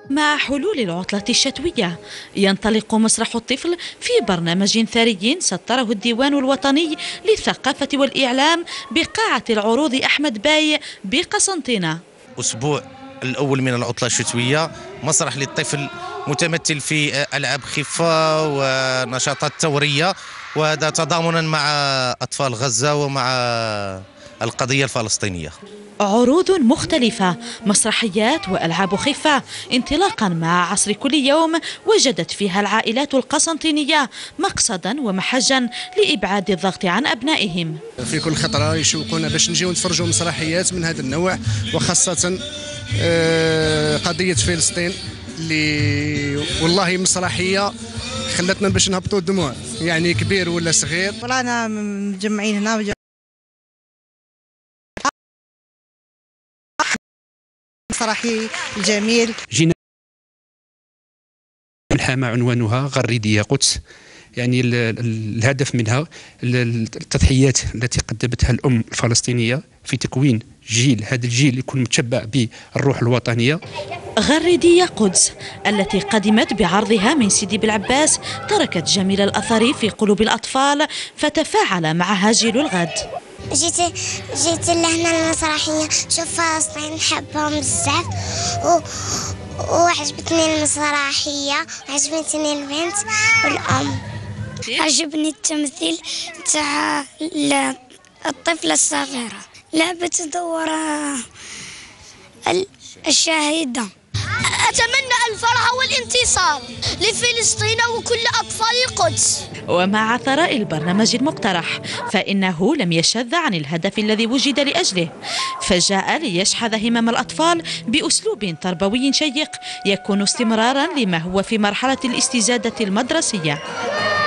مع حلول العطلة الشتوية ينطلق مسرح الطفل في برنامج ثري سطره الديوان الوطني للثقافة والإعلام بقاعة العروض أحمد باي بقسنطينة. أسبوع الأول من العطلة الشتوية، مسرح للطفل متمثل في ألعاب خفة ونشاطات ثورية، وهذا تضامنا مع أطفال غزة ومع القضية الفلسطينية. عروض مختلفة، مسرحيات وألعاب خفة، انطلاقا مع عصر كل يوم وجدت فيها العائلات القسنطينية مقصدا ومحجا لإبعاد الضغط عن أبنائهم. في كل خطرة يشوقونا باش نجيو نتفرجوا مسرحيات من هذا النوع، وخاصة قضية فلسطين اللي والله مسرحية خلتنا باش نهبطوا الدموع، يعني كبير ولا صغير. رانا مجمعين هنا مسرحي جميل. جينا ملحمة عنوانها غردية قدس، يعني الهدف منها التضحيات التي قدمتها الأم الفلسطينية في تكوين جيل، هذا الجيل يكون متشبع بالروح الوطنية. غردية قدس التي قدمت بعرضها من سيدي بالعباس تركت جميل الأثر في قلوب الأطفال فتفاعل معها جيل الغد. جيت لهنا المسرحية شوف فلسطين نحبهم بزاف، وعجبتني المسرحية وعجبتني البنت والأم. عجبني التمثيل تاع الطفلة الصغيرة، لعبت دور الشهيدة. أتمنى الفرح والانتصار لفلسطين وكل أطفال القدس. ومع ثراء البرنامج المقترح فإنه لم يشذ عن الهدف الذي وجد لأجله، فجاء ليشحذ همم الأطفال بأسلوب تربوي شيق يكون استمرارا لما هو في مرحلة الاستزادة المدرسية.